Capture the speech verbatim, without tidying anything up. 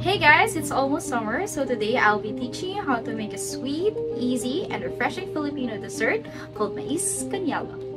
Hey guys, it's almost summer, so today I'll be teaching you how to make a sweet, easy, and refreshing Filipino dessert called Mais con Yelo.